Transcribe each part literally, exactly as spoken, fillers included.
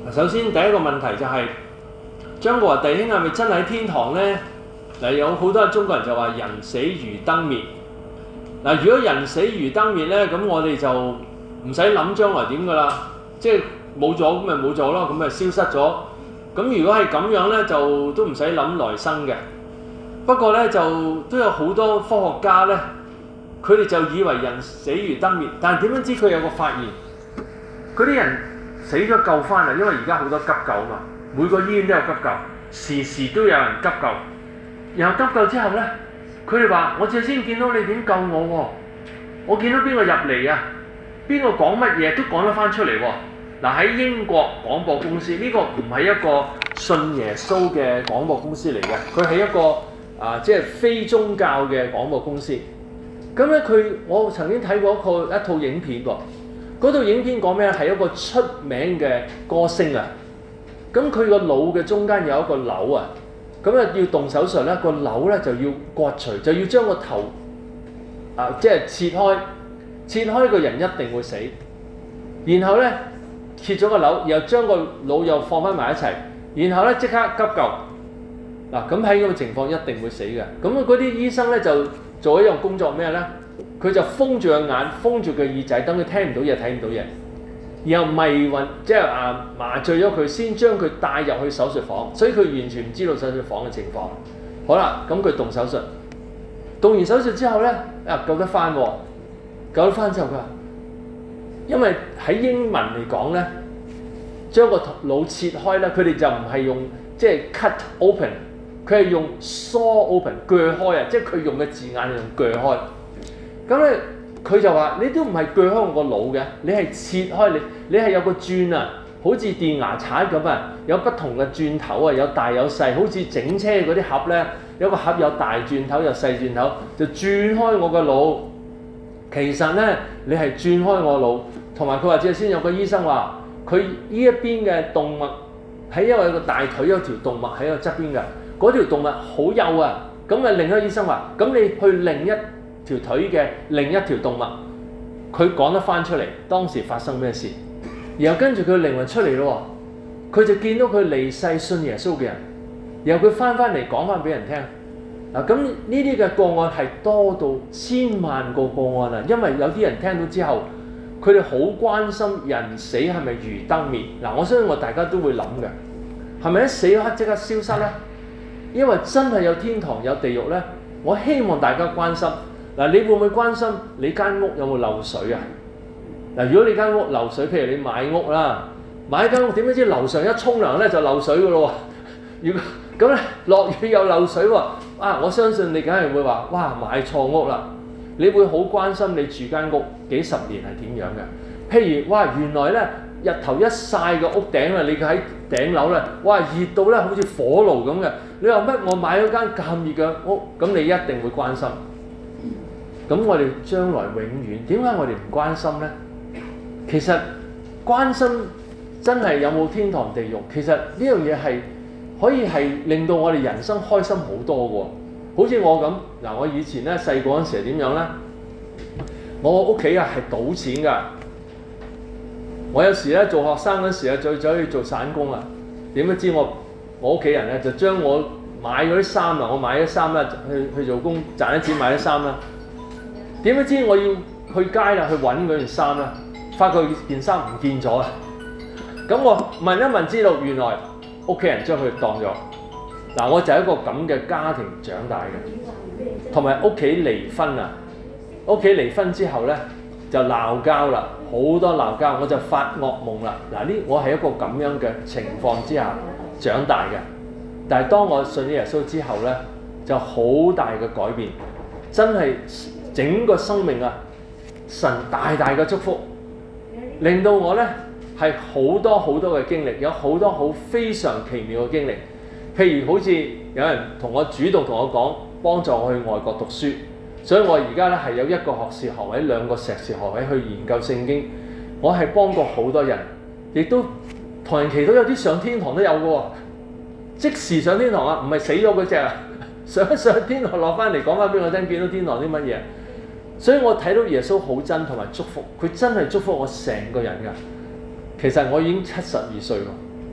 首先第一個問題就係、是、張國華弟兄係咪真係喺天堂呢？嗱，有好多中國人就話人死如燈滅。嗱，如果人死如燈滅呢，咁我哋就唔使諗將來點噶啦，即係冇咗咁咪冇咗咯，咁咪消失咗。咁如果係咁樣呢，就都唔使諗來生嘅。不過呢，就都有好多科學家呢，佢哋就以為人死如燈滅，但係點樣知佢有個發現？嗰啲人死咗救翻嚟，因為而家好多急救啊嘛，每個醫院都有急救，時時都有人急救。然後急救之後呢，佢哋話：我最先見到你點救我喎，我見到邊個入嚟啊，邊個講乜嘢都講得翻出嚟喎。嗱，喺英國廣播公司，呢個唔係一個信耶穌嘅廣播公司嚟嘅，佢係一個啊即係非宗教嘅廣播公司。咁咧佢我曾經睇過一個一套影片喎，嗰套影片講咩咧？係一個出名嘅歌星啊。咁佢個腦嘅中間有一個瘤啊，咁咧要動手術咧，個瘤咧就要割除，就要將個頭啊即係切開，切開個人一定會死。然後咧切咗個瘤，然後將個腦又放翻埋一齊，然後咧即刻急救。嗱，咁喺咁嘅情況一定會死嘅。咁嗰啲醫生咧就做一樣工作咩咧？佢就封住個眼，封住個耳仔，等佢聽唔到嘢，睇唔到嘢。然後迷暈，即係啊麻醉咗佢，先將佢帶入去手術房，所以佢完全唔知道手術房嘅情況。好啦，咁佢動手術，動完手術之後咧，啊救得翻喎，救得翻之後佢話，因為喺英文嚟講咧，將個腦切開咧，佢哋就唔係用即係 cut open，佢係用 saw open 鋸開啊，即係佢用嘅字眼係用鋸開。咁咧佢就話：你都唔係鋸開我個腦嘅，你係切開你，你係有個鑽啊，好似電牙刷咁啊，有不同嘅鑽頭啊，有大有細，好似整車嗰啲盒咧，有個盒有大鑽頭有細鑽頭，就轉開我個腦。其實咧，你係轉開我腦，同埋佢話之先有個醫生話，佢呢一邊嘅動脈喺因為有個大腿有條動脈喺個側邊嘅，嗰條動脈好幼啊。咁啊，另一個醫生話：咁你去另一條腿嘅另一條動脈，佢講得翻出嚟當時發生咩事，然後跟住佢靈魂出嚟咯，佢就見到佢離世信耶穌嘅人，然後佢翻翻嚟講翻俾人聽。嗱，咁呢啲嘅個案係多到千萬個個案啊，因為有啲人聽到之後，佢哋好關心人死係咪如燈滅。嗱，我相信我大家都會諗嘅，係咪一死嗰刻即刻消失呢？因為真係有天堂有地獄呢，我希望大家關心。嗱，你會唔會關心你間屋有冇漏水啊？嗱，如果你間屋漏水，譬如你買屋啦，買間屋點解知樓上一沖涼咧就漏水噶咯喎？如果咁咧落雨又漏水喎，啊！我相信你梗係會話：哇，買錯屋啦！你會好關心你住間屋幾十年係點樣嘅？譬如哇，原來咧日頭一曬個屋頂啦，你喺頂樓咧，哇熱到咧好似火爐咁嘅。你話乜？我買咗間咁熱嘅屋，咁你一定會關心。咁我哋將來永遠點解我哋唔關心呢？其實關心真係有冇天堂地獄，其實呢樣嘢係可以係令到我哋人生開心好多嘅喎。好似我咁嗱，我以前咧細個嗰陣時係點樣呢？我屋企啊係賭錢㗎。我有時咧做學生嗰時啊，再走去做散工啊，點都知我我屋企人咧就將我買嗰啲衫啊，我買啲衫啦，去去做工賺啲錢買啲衫啦。點不知我要去街啦，去揾嗰件衫啦，發覺件衫唔見咗啦。咁我問一問，知道原來屋企人將佢當咗。嗱，我就係一個咁嘅家庭長大嘅，同埋屋企離婚啊。屋企離婚之後呢，就鬧交啦，好多鬧交，我就發噩夢啦。嗱，呢我係一個咁樣嘅情況之下長大嘅。但係當我信咗耶穌之後呢，就好大嘅改變，真係。整個生命啊，神大大嘅祝福，令到我呢係好多好多嘅經歷，有好多好非常奇妙嘅經歷。譬如好似有人同我主動同我講，幫助我去外國讀書，所以我而家呢係有一個學士學位，兩個碩士學位去研究聖經。我係幫過好多人，亦都同人祈禱，有啲上天堂都有嘅喎，即時上天堂啊，唔係死咗嗰隻啊，上一上天堂落翻嚟講翻俾我聽，見到天堂啲乜嘢。所以我睇到耶穌好真同埋祝福，佢真係祝福我成個人㗎。其實我已經七十二歲喎，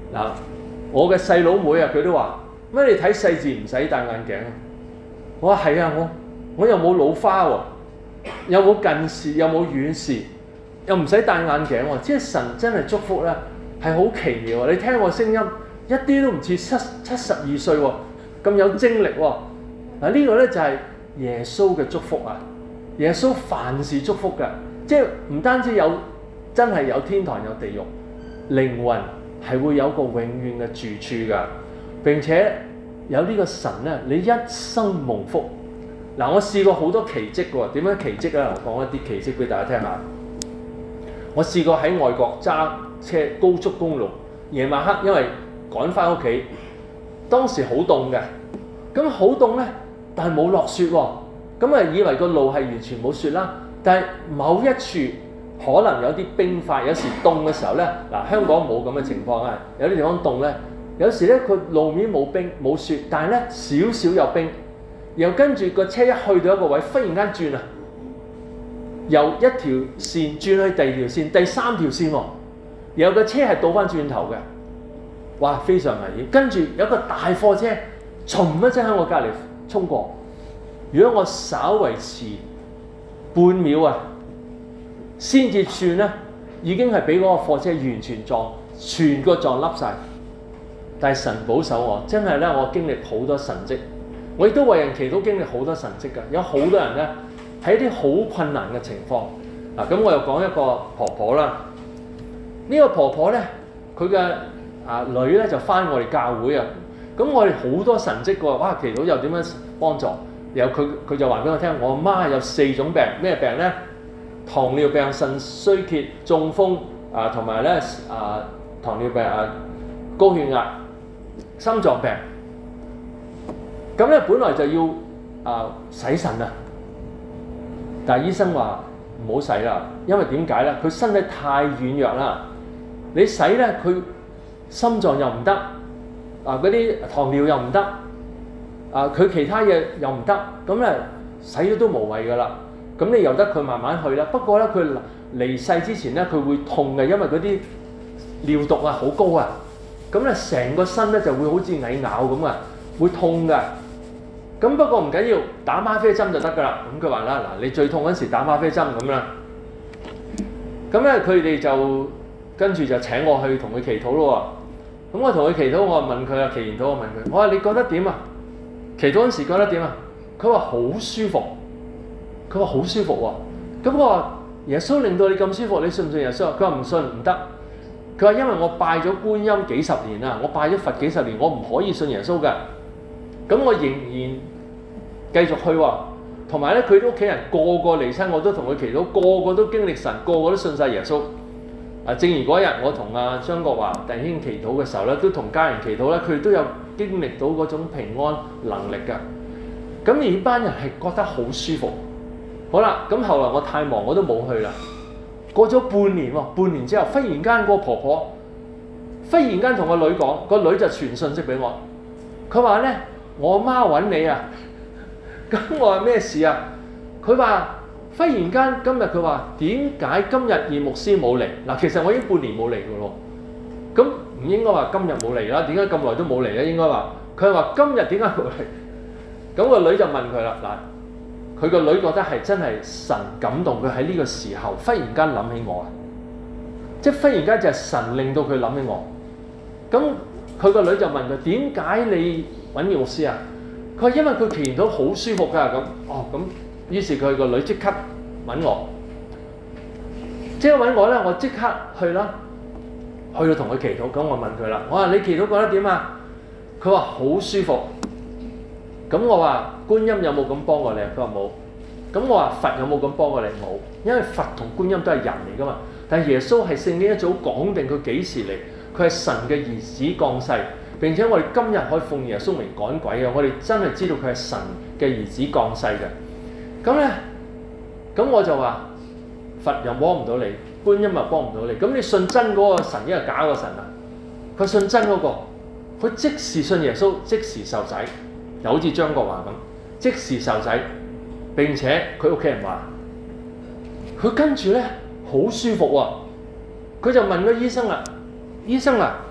嗱，我嘅細佬妹啊，佢都話乜你睇細字唔使戴眼鏡啊？我話係啊，我我又冇老花喎，又冇近視，又冇遠視，又唔使戴眼鏡喎。即係神真係祝福咧，係好奇妙啊！你聽我聲音一啲都唔似七七十二歲喎，咁有精力喎。嗱，呢個咧就係耶穌嘅祝福啊！耶穌凡事祝福㗎，即係唔單止有真係有天堂有地獄，靈魂係會有個永遠嘅住處㗎。並且有呢個神咧，你一生蒙福。嗱，我試過好多奇蹟喎。點樣奇蹟咧？我講一啲奇蹟俾大家聽下。我試過喺外國揸車高速公路，夜晚黑因為趕翻屋企，當時好凍嘅，咁好凍咧，但係冇落雪喎。咁啊以為個路係完全冇雪啦，但係某一處可能有啲冰塊，有時凍嘅時候咧，嗱，香港冇咁嘅情況啊，有啲地方凍咧，有時咧佢路面冇冰冇雪，但係咧少少有冰，然後跟住個車一去到一個位，忽然間轉啊，由一條線轉去第二條線，第三條線喎，然後個車係倒翻轉頭嘅，哇，非常危險。跟住有一個大貨車，唰一聲喺我隔離衝過。如果我稍為遲半秒啊，先至轉咧，已經係俾嗰個貨車完全撞，全個撞凹晒。但係神保守我，真係咧，我經歷好多神蹟，我亦都為人祈禱經歷好多神蹟㗎。有好多人咧喺一啲好困難嘅情況嗱，咁我又講一個婆婆啦。呢、這個婆婆咧，佢嘅啊女咧就返我哋教會啊，咁我哋好多神蹟㗎，哇！祈禱又點樣幫助？然後佢佢就話俾我聽，我媽有四種病，咩病咧？糖尿病、腎衰竭、中風啊，同埋咧啊糖尿病啊、高血壓、心臟病。咁咧本來就要啊洗腎啊，但係醫生話唔好洗啦，因為點解咧？佢身體太軟弱啦，你洗咧佢心臟又唔得，啊嗰啲糖尿又唔得。啊！佢其他嘢又唔得，咁咧洗咗都無謂噶啦。咁你由得佢慢慢去啦。不過咧，佢離世之前咧，佢會痛嘅，因為嗰啲尿毒啊好高啊。咁咧成個身咧就會好似蟻咬咁啊，會痛㗎。咁不過唔緊要，打嗎啡針就得㗎啦。咁佢話啦，嗱，你最痛嗰時打嗎啡針咁啦。咁咧佢哋就跟住就請我去同佢祈禱咯喎。咁我同佢祈禱，我問佢啊，祈完禱我問佢，我話你覺得點啊？祈禱嗰陣時覺得點啊？佢話好舒服，佢話好舒服喎。咁我話耶穌令到你咁舒服，你信唔信耶穌？佢話唔信唔得。佢話因為我拜咗觀音幾十年啦，我拜咗佛幾十年，我唔可以信耶穌㗎。咁我仍然繼續去喎。同埋咧，佢啲屋企人個個嚟親，我都同佢祈禱，個個都經歷神，個個都信晒耶穌。啊，正如嗰日我同阿張國華弟兄祈禱嘅時候咧，都同家人祈禱咧，佢哋都有經歷到嗰種平安能力㗎。咁而呢班人係覺得好舒服。好啦，咁後來我太忙，我都冇去啦。過咗半年喎，半年之後，忽然間個婆婆忽然間同個女講，個女就傳信息俾我。佢話咧：我媽揾你啊！咁我話咩事啊？佢話忽然間今日佢話點解今日葉牧師冇嚟？嗱，其實我已經半年冇嚟㗎咯。咁唔應該話今日冇嚟啦，點解咁耐都冇嚟咧？應該話佢話今日點解冇嚟？咁個女就問佢啦，嗱，佢個女覺得係真係神感動佢喺呢個時候，忽然間諗起我啊！即係忽然間就係神令到佢諗起我。咁佢個女就問佢：點解你揾葉牧師啊？佢話因為佢祈禱到好舒服㗎。咁哦咁，於是佢個女即刻揾我，即刻揾我咧，我即刻去啦。去到同佢祈禱，咁我問佢啦，我話你祈禱覺得點啊？佢話好舒服。咁我話觀音有冇咁幫過你？佢話冇。咁我話佛有冇咁幫過你？冇。因為佛同觀音都係人嚟㗎嘛。但係耶穌係聖經一早講定佢幾時嚟，佢係神嘅兒子降世。並且我哋今日可以奉耶穌名趕鬼嘅，我哋真係知道佢係神嘅兒子降世嘅。咁咧，咁我就話佛又幫唔到你，觀音又幫唔到你。咁你信真嗰個神，因為假個神啊？佢信真嗰個，佢即時信耶穌，即時受洗，又好似張國華咁，即時受洗。並且佢屋企人話，佢跟住咧好舒服喎。佢就問個醫生啦，醫生啊，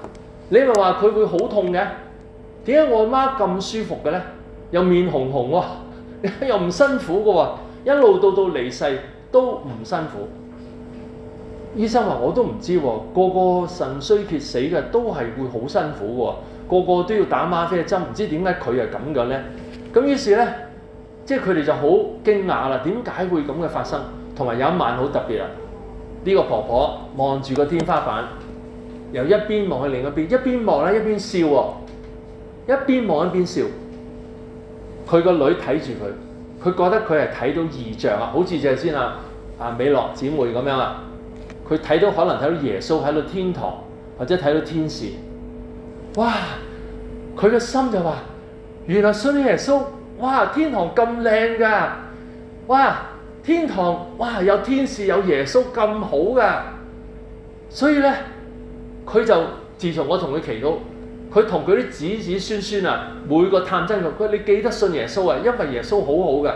你咪話佢會好痛嘅？點解我阿媽咁舒服嘅咧？又面紅紅喎，又唔辛苦嘅喎，一路到到離世都唔辛苦。醫生話我都唔知喎，個個腎衰竭死嘅都係會好辛苦喎，個個都要打嗎啡針，唔知點解佢係咁嘅咧？咁於是咧，即係佢哋就好驚訝啦，點解會咁嘅發生？同埋有一晚好特別啊！呢個婆婆望住個天花板，由一邊望去另一邊，一邊望咧一邊笑喎，一邊望一邊笑。佢個女睇住佢，佢覺得佢係睇到異象啊，好似就係先啊啊美樂姊妹咁樣啊，佢睇到可能睇到耶穌喺度天堂，或者睇到天使。哇！佢嘅心就話：原來信耶穌，哇！天堂咁靚㗎，哇！天堂哇有天使有耶穌咁好㗎，所以咧佢就自從我同佢祈禱。佢同佢啲子子孫孫啊，每個探親佢，佢你記得信耶穌啊，因為耶穌好好嘅。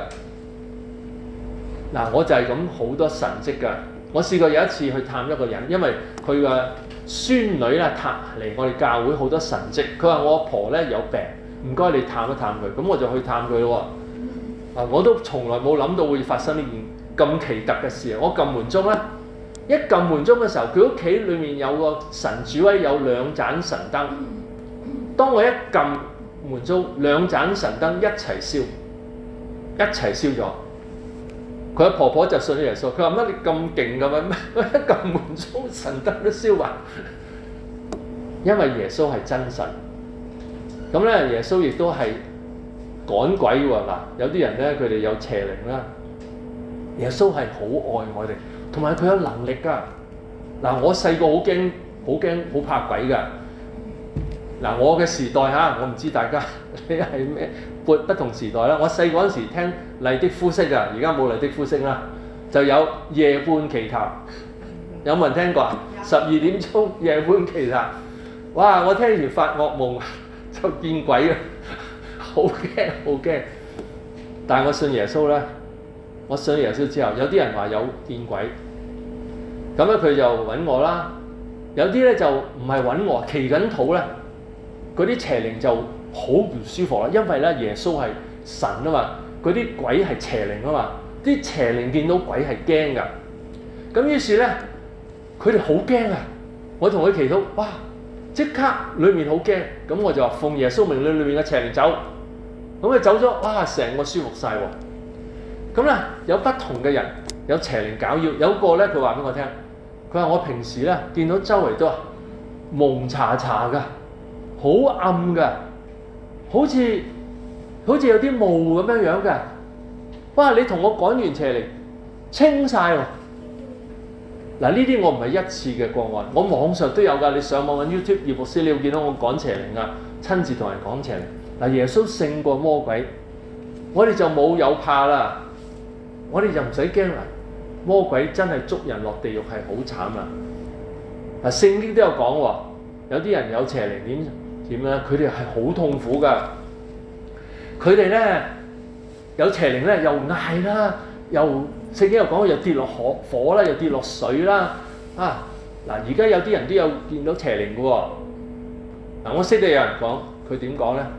嗱，我就係咁好多神蹟㗎。我試過有一次去探一個人，因為佢嘅孫女咧探嚟我哋教會好多神蹟。佢話我阿婆咧有病，唔該你探一探佢。咁我就去探佢咯。啊，我都從來冇諗到會發生呢件咁奇特嘅事。我撳門鐘咧，一撳門鐘嘅時候，佢屋企裡面有個神主位，有兩盞神燈。當我一撳門鐘，兩盞神燈一齊燒，一齊燒咗。佢阿婆婆就信咗耶穌。佢話乜你咁勁㗎咩？一撳門鐘，神燈都燒埋。因為耶穌係真神。咁咧，耶穌亦都係趕鬼喎。嗱，有啲人咧，佢哋有邪靈啦。耶穌係好愛我哋，同埋佢有能力㗎。嗱，我細個好驚，好驚，好怕鬼㗎。嗱，我嘅時代嚇，我唔知大家你係咩撥不同時代啦。我細個嗰陣時聽麗的呼聲啊，而家冇麗的呼聲啦，就有夜半奇談，有冇人聽過啊？十二點鐘夜半奇談，哇！我聽完發噩夢就見鬼啊，好驚好驚。但係我信耶穌咧，我信耶穌之後，有啲人話有見鬼，咁咧佢就揾我啦。有啲咧就唔係揾我，祈緊禱咧。嗰啲邪靈就好唔舒服啦，因為咧耶穌係神啊嘛，嗰啲鬼係邪靈啊嘛，啲邪靈見到鬼係驚㗎，咁於是咧佢哋好驚啊！我同佢祈禱，哇！即刻裏面好驚，咁我就話奉耶穌名，裏裏面嘅邪靈走，咁佢走咗，哇！成個舒服晒喎。咁咧有不同嘅人，有邪靈攪擾，有個咧佢話俾我聽，佢話我平時咧見到周圍都係蒙查查㗎。好暗㗎，好似好似有啲霧咁樣樣㗎。哇！你同我趕完邪靈，清晒喎。嗱，呢啲我唔係一次嘅個案，我網上都有㗎。你上網揾 YouTube 葉牧師，你會見到我趕邪靈㗎，親自同人講邪靈。嗱，耶穌勝過魔鬼，我哋就冇有怕啦。我哋就唔使驚啦。魔鬼真係捉人落地獄係好慘啊！嗱，聖經都有講喎，有啲人有邪靈點？點咧？佢哋係好痛苦㗎。佢哋咧有邪靈咧，又嗌啦，又聖經又講又跌落火火啦，又跌落水啦。啊嗱，而家有啲人都有見到邪靈㗎喎。嗱，我識得有人講，佢點講咧？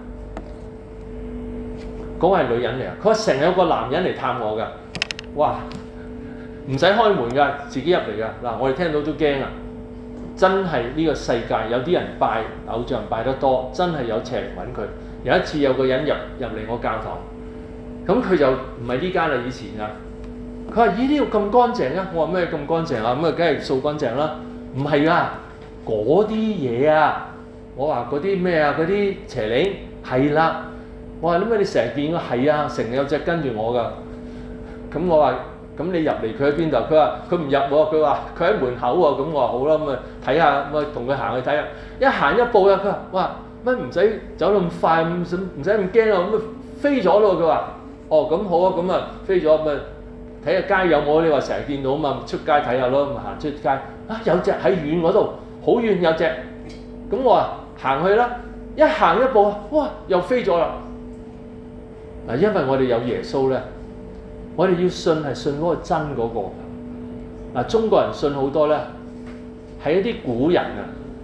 嗰個係女人嚟啊！佢話成日有個男人嚟探我㗎。哇！唔使開門㗎，自己入嚟㗎。嗱，我哋聽到都驚啊！真係呢個世界有啲人拜偶像拜得多，真係有邪靈揾佢。有一次有個人入入嚟我教堂，咁佢就唔係呢間啦，以前啊。佢話：咦，呢度咁乾淨啊！我話咩咁乾淨啊？咁啊，梗係掃乾淨啦。唔係啊，嗰啲嘢啊，我話嗰啲咩啊，嗰啲邪靈係啦。我話點解你成日見啊？係啊，成日有隻跟住我㗎。咁我話。咁你入嚟佢喺邊度？佢話佢唔入喎，佢話佢喺門口喎。咁我話好啦，咁啊睇下，咁啊同佢行去睇下。一行一步啊，佢話：哇，乜唔使走咁快，唔使唔使咁驚啊！咁啊飛咗咯。佢話：哦，咁好啊，咁啊飛咗，咁啊睇下街有冇？你話成日見到啊嘛，出街睇下咯，咁行出街啊有隻喺遠嗰度，好遠有隻。咁我話行去啦，一行一步啊，哇又飛咗啦。嗱，因為我哋有耶穌咧。我哋要信係信嗰個真嗰個。嗱，中國人信好多咧，係一啲古人啊，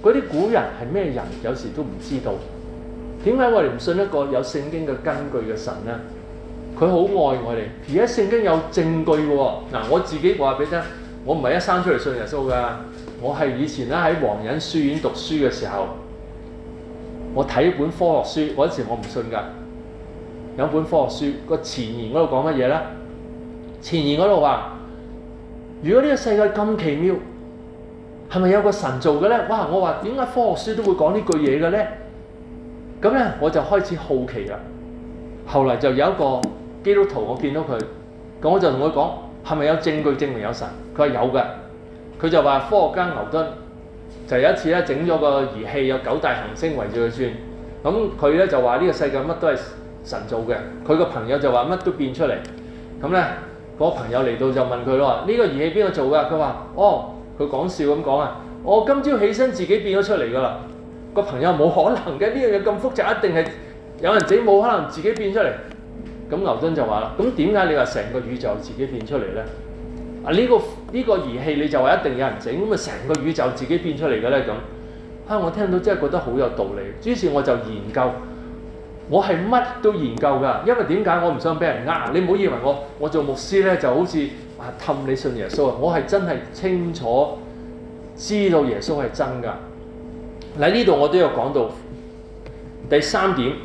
嗰啲古人係咩人，有時都唔知道。點解我哋唔信一個有聖經嘅根據嘅神呢？佢好愛我哋，而家聖經有證據嘅喎。嗱，我自己話俾你聽，我唔係一生出嚟信耶穌㗎，我係以前咧喺皇仁書院讀書嘅時候，我睇一本科學書，嗰陣時我唔信㗎。有本科學書個前言嗰度講乜嘢咧？前言嗰度話：如果呢個世界咁奇妙，係咪有個神做嘅咧？哇！我話點解科學書都會講呢句嘢嘅咧？咁咧我就開始好奇啦。後嚟就有一個基督徒，我見到佢，咁我就同佢講：係咪有證據證明有神？佢話有嘅。佢就話科學家牛頓就有一次咧整咗個儀器，有九大行星圍住佢轉。咁佢咧就話呢個世界乜都係神做嘅。佢個朋友就話乜都變出嚟。咁咧嗰個朋友嚟到就問佢咯：呢個儀器邊個做㗎？佢話：哦，佢講笑咁講啊！我今朝起身自己變咗出嚟㗎啦。個朋友冇可能嘅，呢樣嘢咁複雜，一定係有人整，冇可能自己變出嚟。咁牛頓就話啦：咁點解你話成個宇宙自己變出嚟咧？啊呢個呢個儀器你就話一定有人整，咁咪成個宇宙自己變出嚟嘅咧咁？啊！我聽到真係覺得好有道理。於是我就研究，我係乜都研究㗎。因為點解我唔想俾人呃？你唔好以為我我做牧師咧就好似啊氹你信耶穌啊！我係真係清楚知道耶穌係真㗎。喺呢度我都有講到第三點，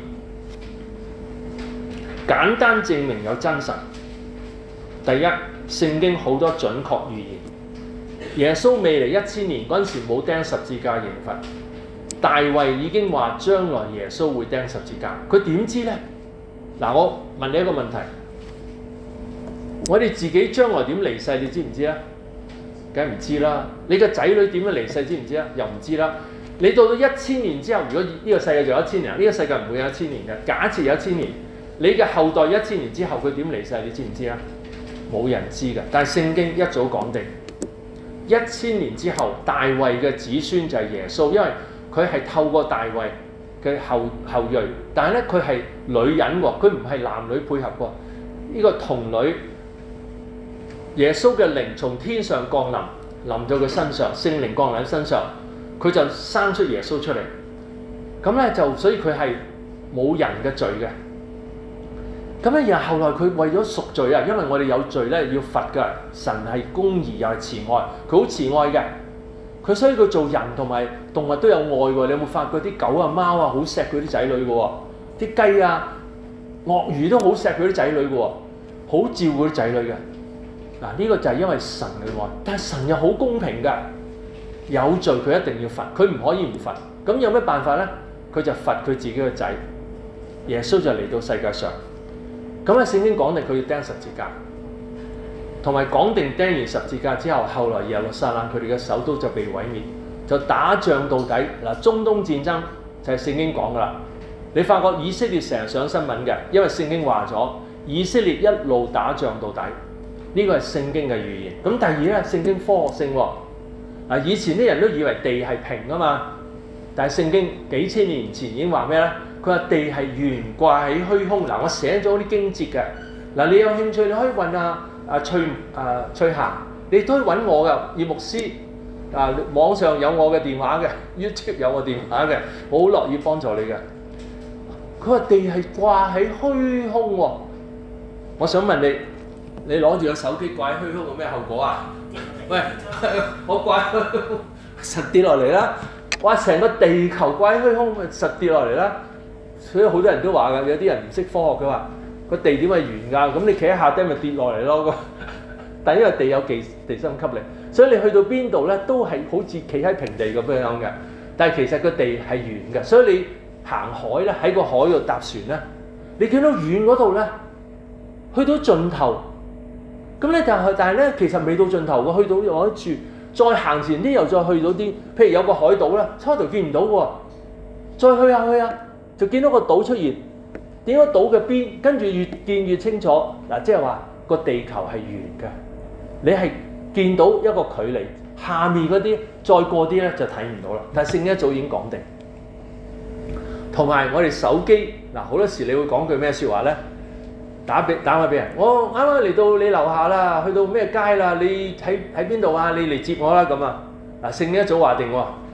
簡單證明有真神。第一，聖經好多準確預言。耶穌未嚟一千年嗰陣時冇釘十字架刑罰，大衛已經話將來耶穌會釘十字架。佢點知呢？嗱，我問你一個問題：我哋自己將來點離世，你知唔知啊？梗係唔知啦。你個仔女點樣離世，知唔知啊？又唔知啦。你到到一千年之後，如果呢個世界仲有一千年，呢個世界唔會有一千年嘅。假設有一千年，你嘅後代一千年之後佢點離世，你知唔知啊？冇人知㗎。但係聖經一早講定，一千年之後，大衛嘅子孫就係耶穌，因為佢係透過大衛嘅後後裔。但係咧，佢係女人喎，佢唔係男女配合喎。呢個童女，耶穌嘅靈從天上降臨，臨到佢身上，聖靈降臨喺身上。佢就生出耶穌出嚟，咁咧就所以佢係冇人嘅罪嘅。咁咧，然後後來佢為咗贖罪啊，因為我哋有罪咧要罰㗎。神係公義又係慈愛，佢好慈愛嘅。佢所以佢做人同埋動物都有愛喎。你有冇發覺啲狗啊、貓啊好錫佢啲仔女嘅喎？啲雞啊、鱷魚都好錫佢啲仔女嘅喎，好照顧啲仔女嘅。嗱，呢個就係因為神嘅愛，但係神又好公平㗎。有罪佢一定要罰，佢唔可以唔罰。咁有咩辦法呢？佢就罰佢自己嘅仔。耶穌就嚟到世界上。咁喺聖經講定佢要釘十字架，同埋講定釘完十字架之後，後來耶路撒冷佢哋嘅首都就被毀滅，就打仗到底。嗱，中東戰爭就係聖經講噶啦。你發覺以色列成日上新聞嘅，因為聖經話咗以色列一路打仗到底，呢個係聖經嘅預言。咁第二咧，聖經科學性喎。嗱，以前啲人都以為地係平啊嘛，但係聖經幾千年前已經話咩咧？佢話地係懸掛喺虛空。嗱，我寫咗啲經節嘅。嗱，你有興趣你可以揾啊啊翠啊翠霞，你都可以揾我㗎，葉牧師啊，網上有我嘅電話嘅 ，YouTube 有我電話嘅，我好樂意幫助你嘅。佢話地係掛喺虛空喎。我想問你，你攞住個手機掛喺虛空有咩後果啊？喂，我掛實跌落嚟啦！哇，成個地球掛喺虛空，咪實跌落嚟啦！所以好多人都話㗎，有啲人唔識科學，佢話個地點係圓㗎，咁你企喺下低咪跌落嚟咯。但因為地有地地心吸力，所以你去到邊度咧都係好似企喺平地咁樣嘅。但係其實個地係圓嘅，所以你行海咧，喺個海度搭船咧，你見到遠嗰度咧，去到盡頭。咁咧就係，但係咧其實未到盡頭嘅，去到有一處，再行前啲又再去到啲，譬如有個海島咧，初頭見唔到喎，再去下去下，就見到個島出現，點解島嘅邊，跟住越見越清楚，嗱，即係話個地球係圓嘅，你係見到一個距離，下面嗰啲再過啲咧就睇唔到啦。但係聖經一早已經講定，同埋我哋手機嗱，好多時你會講句咩説話咧？打俾打埋俾人，我啱啱嚟到你樓下啦，去到咩街啦？你喺喺邊度啊？你嚟接我啦咁啊！嗱，聖經一早話定喎，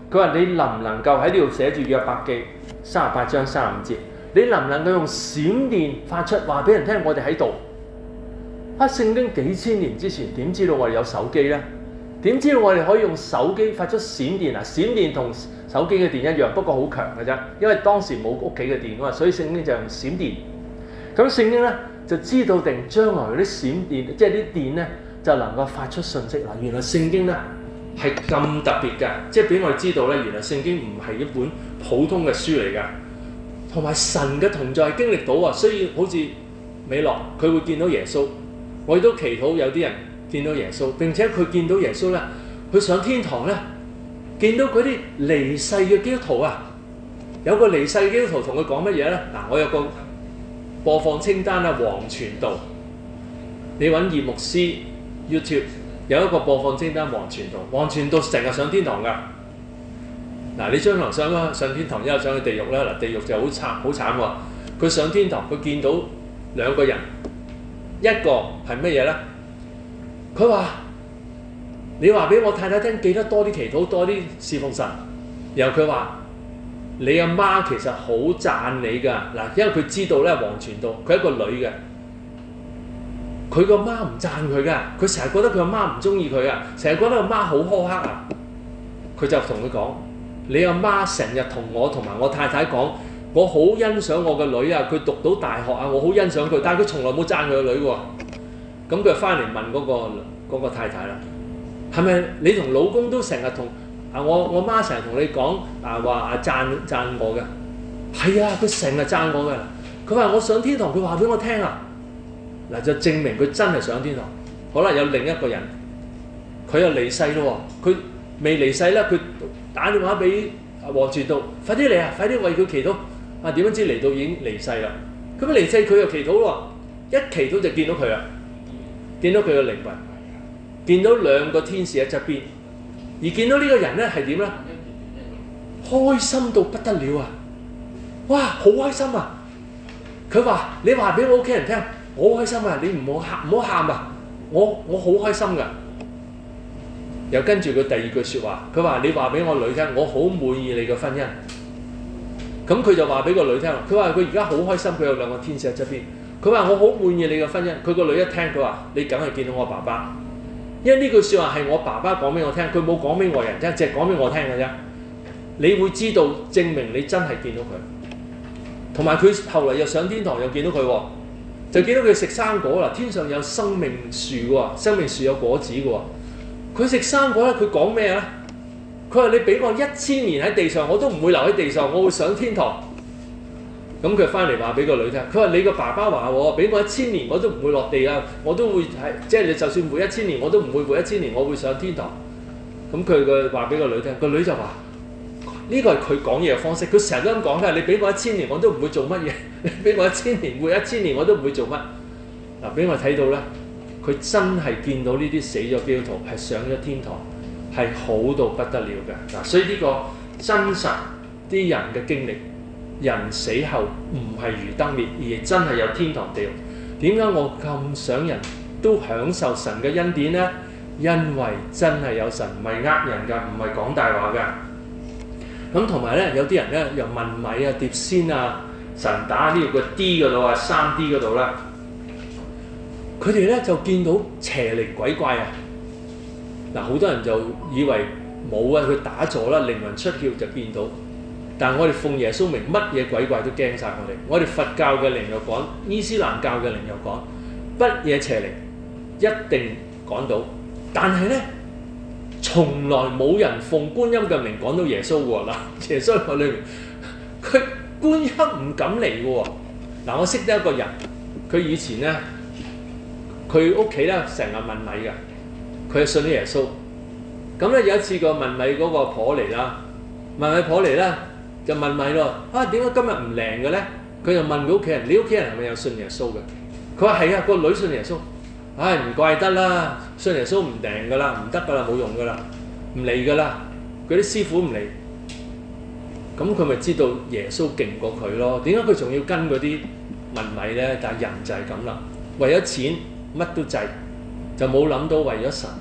佢話你能唔能夠喺呢度寫住約伯記三十八章三十五節，你能唔能夠用閃電發出話俾人聽我哋喺度？啊！聖經幾千年之前點知道我哋有手機呢？點知道我哋可以用手機發出閃電啊？閃電同手機嘅電一樣，不過好強嘅啫，因為當時冇屋企嘅電啊嘛，所以聖經就用閃電。咁聖經呢，就知道定將來嗰啲閃電，即係啲電呢，就能夠發出訊息啦。原來聖經呢係咁特別㗎，即係俾我哋知道呢，原來聖經唔係一本普通嘅書嚟㗎，同埋神嘅同在經歷到啊，所以好似美樂佢會見到耶穌。我亦都祈禱有啲人見到耶穌，並且佢見到耶穌咧，佢上天堂咧，見到嗰啲離世嘅基督徒啊，有個離世嘅基督徒同佢講乜嘢咧？嗱，我有個播放清單啊，黃傳道，你揾葉牧師 YouTube 有一個播放清單，黃傳道，黃傳道成日上天堂㗎。嗱，你將來上啦上天堂，一係上去地獄啦。嗱，地獄就好慘好慘喎。佢上天堂，佢見到兩個人。一個係乜嘢咧？佢話：你話俾我太太聽，記得多啲祈禱，多啲侍奉神。然後佢話：你阿媽其實好讚你㗎。嗱，因為佢知道咧，黃傳道佢係一個女嘅，佢個媽唔讚佢㗎，佢成日覺得佢阿媽唔中意佢啊，成日覺得阿媽好苛刻啊。佢就同佢講：你阿媽成日同我同埋我太太講。我好欣賞我個女啊！佢讀到大學啊，我好欣賞佢，但係佢從來冇讚佢個女喎。咁佢翻嚟問嗰個嗰個太太啦，係咪你同老公都成日同啊？我我媽成日同你講啊，話啊讚讚我嘅，係啊，佢成日讚我嘅。佢話我上天堂，佢話俾我聽啊。嗱，就證明佢真係上天堂。可能有另一個人，佢又離世咯喎，佢未離世咧，佢打電話俾啊黃傳道，快啲嚟啊，快啲為佢祈禱。啊，點樣知嚟到已經離世啦？咁一離世佢又祈禱咯，一祈禱就見到佢啦，見到佢嘅靈魂，見到兩個天使喺側邊，而見到呢個人咧係點咧？開心到不得了啊！哇，好開心啊！佢話：你話俾我屋企人聽，我好開心啊！你唔好喊，唔好喊啊！我我好開心㗎。又跟住佢第二句説話，佢話：你話俾我女聽，我好滿意你嘅婚姻。咁佢就話俾個女聽，佢話佢而家好開心，佢有兩個天使喺側邊。佢話我好滿意你嘅婚姻。佢個女一聽，佢話你梗係見到我爸爸，因為呢句説話係我爸爸講俾我聽，佢冇講俾外人聽，淨係講俾我聽嘅啫。你會知道，證明你真係見到佢。同埋佢後來又上天堂，又見到佢喎，就見到佢食生果啦。天上有生命樹喎，生命樹有果子嘅喎。佢食生果咧，佢講咩咧？佢話：你俾我一千年喺地上，我都唔會留喺地上，我會上天堂。咁佢翻嚟話俾個女聽，佢話：你個爸爸話喎，俾我一千年，我都唔會落地啊，我都會係即係你就算活一千年，我都唔會活一千年，我會上天堂。咁佢個話俾個女聽，個女就話：呢個係佢講嘢嘅方式，佢成日都咁講嘅。你俾我一千年，我都唔會做乜嘢；你俾我一千年，活一千年，我都唔會做乜。嗱，俾我睇到咧，佢真係見到呢啲死咗基督徒係上咗天堂。係好到不得了嘅嗱，所以呢個真實啲人嘅經歷，人死後唔係如燈滅，而真係有天堂地獄。點解我咁想人都享受神嘅恩典呢？因為真係有神，唔係呃人㗎，唔係講大話㗎。咁同埋咧，有啲人咧又問米啊、碟仙啊、神打呢個 D 嗰度啊、三 D 嗰度啦，佢哋咧就見到邪靈鬼怪啊！嗱，好多人就以為冇啊，佢打坐啦，靈魂出竅就見到。但係我哋奉耶穌名，乜嘢鬼怪都驚晒我哋。我哋佛教嘅靈又趕，伊斯蘭教嘅靈又趕，乜嘢邪靈一定趕到。但係咧，從來冇人奉觀音嘅名趕到耶穌喎。嗱，耶穌喺裏面，佢觀音唔敢嚟嘅喎。嗱，我識得一個人，佢以前咧，佢屋企咧成日問米嘅。佢係信咗耶穌，咁咧有一次個問米嗰個婆嚟啦，問米婆嚟咧就問米咯，啊點解今日唔靈嘅咧？佢就問佢屋企人：你屋企人係咪有信耶穌嘅？佢話係啊，個女信耶穌。唉，唔怪得啦，信耶穌唔靈噶啦，唔得噶啦，冇用噶啦，唔嚟噶啦，嗰啲師傅唔嚟。咁佢咪知道耶穌勁過佢咯？點解佢仲要跟嗰啲問米咧？但係人就係咁啦，為咗錢乜都制。就冇諗到為咗神，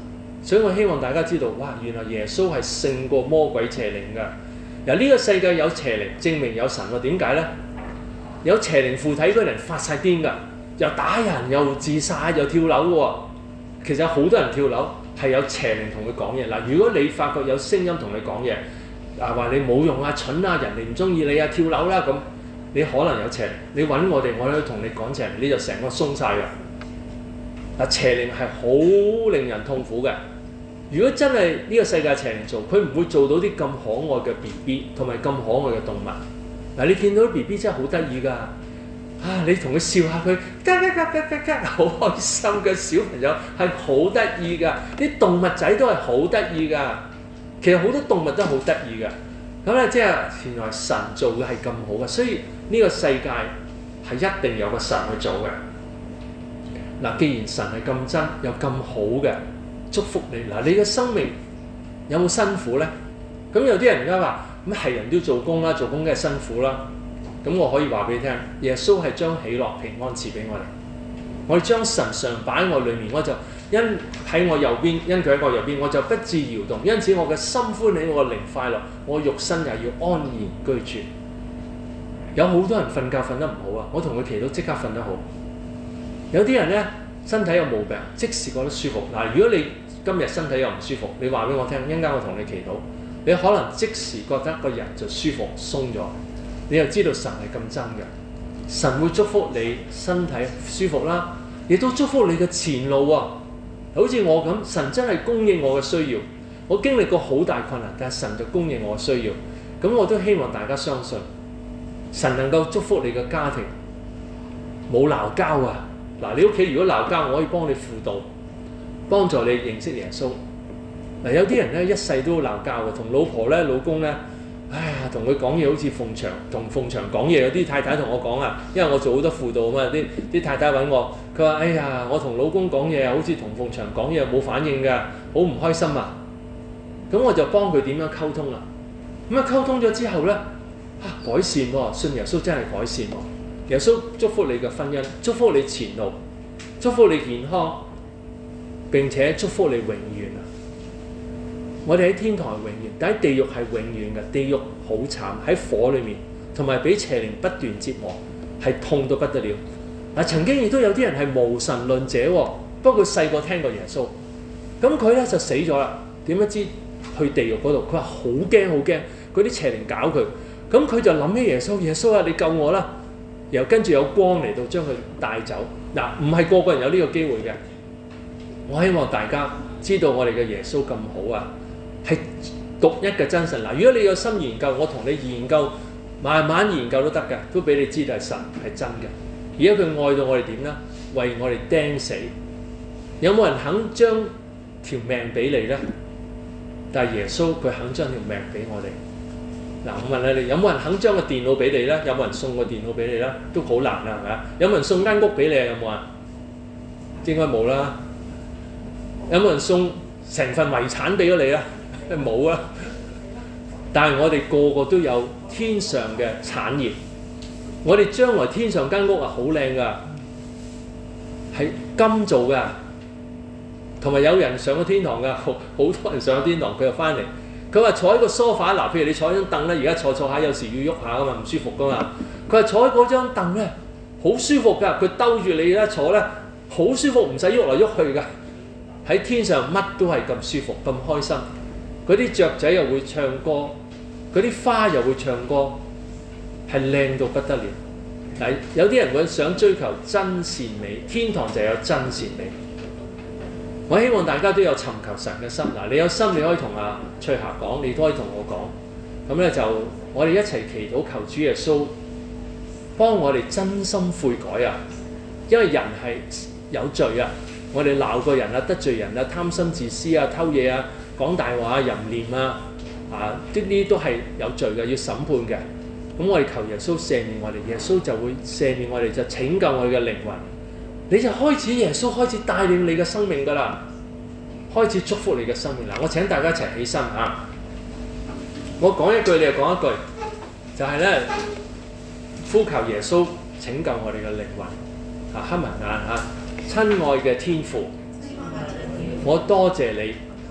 所以我希望大家知道，哇！原來耶穌係勝過魔鬼邪靈㗎。嗱，呢個世界有邪靈，證明有神喎。點解呢？有邪靈附體嗰啲人發晒癲㗎，又打人，又自殺，又跳樓喎。其實好多人跳樓係有邪靈同佢講嘢。嗱，如果你發覺有聲音同你講嘢，啊話你冇用啊、蠢啊、人哋唔中意你啊、跳樓啦咁，你可能有邪靈。你揾我哋，我可以同你講邪靈，你就成個鬆晒㗎。嗱，邪靈係好令人痛苦嘅。如果真係呢個世界邪靈做，佢唔會做到啲咁可愛嘅 B B 同埋咁可愛嘅動物。嗱，你見到啲 B B 真係好得意㗎，啊！你同佢笑下佢，嘎嘎嘎嘎嘎嘎，好開心嘅小朋友係好得意㗎。啲動物仔都係好得意㗎。其實好多動物都好得意㗎。咁咧，即係原來神做嘅係咁好嘅，所以呢個世界係一定有個神去做嘅。嗱，既然神係咁真又咁好嘅，祝福你。嗱，你嘅生命有冇辛苦呢？咁有啲人而家話咁係人都要做工啦，做工梗係辛苦啦。咁我可以話俾你聽，耶穌係將喜樂平安賜俾我哋。我哋將神常擺喺我裏面，我就因喺我右邊，因佢喺我右邊，我就不致搖動。因此我嘅心歡喜，我嘅靈快樂，我肉身又要安然居住。有好多人瞓覺瞓得唔好啊，我同佢祈禱即刻瞓得好。有啲人呢，身體有毛病，即時覺得舒服。嗱，如果你今日身體又唔舒服，你話俾我聽，一陣間我同你祈禱，你可能即時覺得個人就舒服鬆咗，你又知道神係咁真嘅。神會祝福你身體舒服啦，亦都祝福你嘅前路啊。好似我咁，神真係供應我嘅需要。我經歷過好大困難，但係神就供應我嘅需要。咁我都希望大家相信，神能夠祝福你嘅家庭，冇鬧交啊！嗱，你屋企如果鬧交，我可以幫你輔導，幫助你認識耶穌。嗱，有啲人咧一世都鬧交嘅，同老婆咧、老公咧，哎呀，同佢講嘢好似鳳翔同鳳翔講嘢。有啲太太同我講啊，因為我做好多輔導啊嘛，啲啲太太揾我，佢話：哎呀，我同老公講嘢好似同鳳翔講嘢冇反應㗎，好唔開心啊！咁我就幫佢點樣溝通啦。咁啊溝通咗之後咧，啊改善喎，信耶穌真係改善喎。耶穌祝福你嘅婚姻，祝福你前路，祝福你健康，並且祝福你永遠啊！我哋喺天堂係永遠，但喺地獄係永遠嘅。地獄好慘，喺火裏面，同埋俾邪靈不斷折磨，係痛到不得了。嗱，曾經亦都有啲人係無神論者喎，不過佢細個聽過耶穌，咁佢咧就死咗啦。點樣知去地獄嗰度？佢話好驚好驚，嗰啲邪靈搞佢，咁佢就諗起耶穌，耶穌啊，你救我啦！然後跟住有光嚟到將佢帶走。嗱，唔係個個人有呢個機會嘅。我希望大家知道我哋嘅耶穌咁好啊，係獨一嘅真神。嗱，如果你有心研究，我同你研究，慢慢研究都得嘅，都俾你知道係神係真嘅。而家佢愛到我哋點呢？為我哋釘死。有冇人肯將條命俾你呢？但係耶穌佢肯將條命俾我哋。嗱，我問你，有冇人肯將個電腦俾你呢？有冇人送個電腦俾你呢？都好難啦，係咪啊？有冇人送間屋俾你啊？有冇啊？應該冇啦。有冇人送成份遺產俾咗你啊？冇啊。但係我哋個個都有天上嘅產業。我哋將來天上間屋啊，好靚㗎，係金做㗎，同埋有人上咗天堂㗎，好好多人上咗天堂，佢又翻嚟。佢話坐喺個梳化，嗱，譬如你坐喺張凳咧，而家坐坐下有時要喐下㗎嘛，唔舒服㗎嘛。佢話坐喺嗰張凳咧，好舒服㗎，佢兜住你咧坐咧，好舒服，唔使喐嚟喐去㗎。喺天上乜都係咁舒服，咁開心。嗰啲雀仔又會唱歌，嗰啲花又會唱歌，係靚到不得了。嗱，有啲人會想追求真善美，天堂就有真善美。我希望大家都有尋求神嘅心。嗱，你有心你可以同阿翠霞講，你都可以同我講。咁咧就我哋一齊祈禱，求主耶穌幫我哋真心悔改啊！因為人係有罪啊，我哋鬧過人啊，得罪人啊，貪心自私啊，偷嘢啊，講大話啊，淫念啊，啊，呢啲都係有罪嘅，要審判嘅。咁我哋求耶穌赦免我哋，耶穌就會赦免我哋，就拯救我哋嘅靈魂。你就開始耶穌開始帶領你嘅生命㗎啦，開始祝福你嘅生命啦。我請大家一齊起身啊！我講一句，你又講一句，就係咧呼求耶穌拯救我哋嘅靈魂啊！黑文眼啊！親愛嘅天父，我多謝你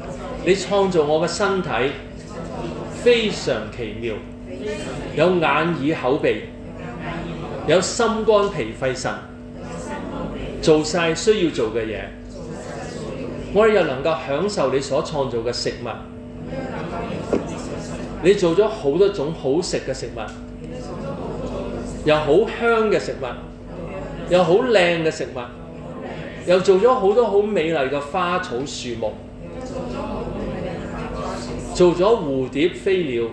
你創造我嘅身體非常奇妙，有眼耳口鼻，有心肝脾肺腎，做晒需要做嘅嘢。我哋又能夠享受你所創造嘅食物。你做咗好多種好食嘅食物，又好香嘅食物，又好靚嘅食物，又做咗好多好美麗嘅花草樹木，做咗蝴蝶飛鳥，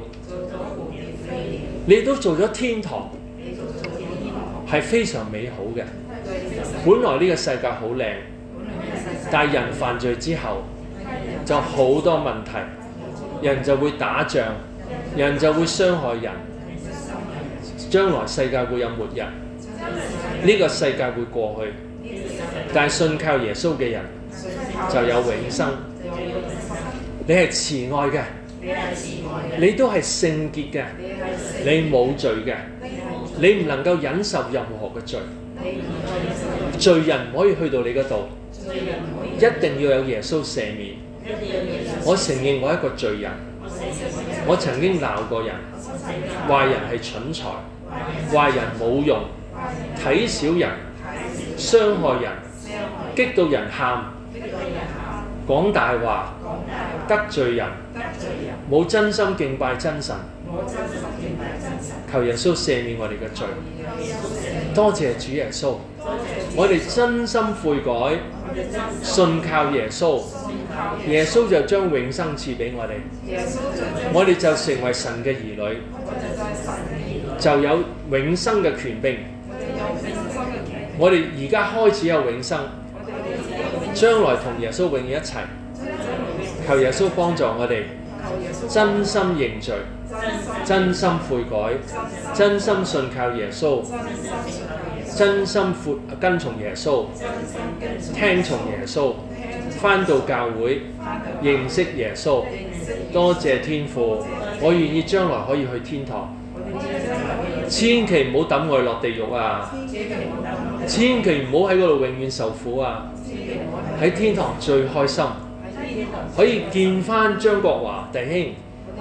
你都做咗天堂，係非常美好嘅。本來呢個世界好靚，但係人犯罪之後就好多問題，人就會打仗，人就會傷害人，將來世界會有末日，呢個世界會過去，但係信靠耶穌嘅人就有永生。你係慈愛嘅，你都係聖潔嘅，你冇罪嘅，你唔能夠忍受任何嘅罪，罪人唔可以去到你嗰度，一定要有耶穌赦免。我承認我係一個罪人，我曾經鬧過人，話人係蠢材，話人冇用，睇小人，傷害人，激到人喊，講大話，得罪人，冇真心敬拜真神。求耶穌赦免我哋嘅罪。多謝主耶穌，我哋真心悔改，信靠耶穌，耶穌就將永生賜俾我哋，我哋就成為神嘅兒女，就有永生嘅權柄。我哋而家開始有永生，將來同耶穌永遠一齊。求耶穌幫助我哋真心認罪，真心悔改，真心信靠耶穌，真心跟從耶穌，聽從耶穌，返到教會認識耶穌。多謝天父，我願意將來可以去天堂。千祈唔好抌我落地獄啊！千祈唔好喺嗰度永遠受苦啊！喺天堂最開心，可以見翻張國華弟兄，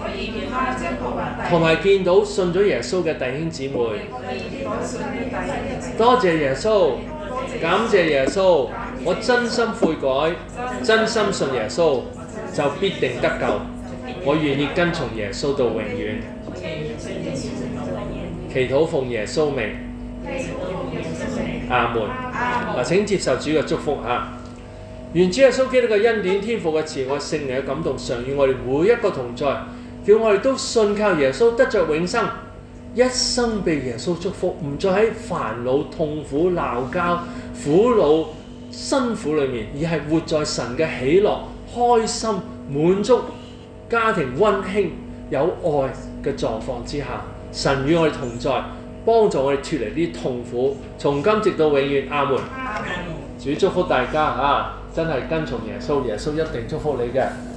同埋見到信咗耶穌嘅弟兄姊妹。多謝耶穌，感謝耶穌，我真心悔改，真心信耶穌，就必定得救。我願意跟從耶穌到永遠。祈禱奉耶穌名，阿門。嗱，請接受主嘅祝福嚇。願主耶穌基督嘅恩典、天父嘅慈愛、聖靈嘅感動，常與我哋每一個同在，叫我哋都信靠耶穌，得着永生，一生被耶穌祝福，唔再喺煩惱、痛苦、鬧交、苦惱、辛苦裏面，而係活在神嘅喜樂、開心、滿足、家庭溫馨、有愛嘅狀況之下。神與我哋同在，幫助我哋脫離呢啲痛苦，從今直到永遠。阿門。主祝福大家嚇，真係跟從耶穌，耶穌一定祝福你嘅。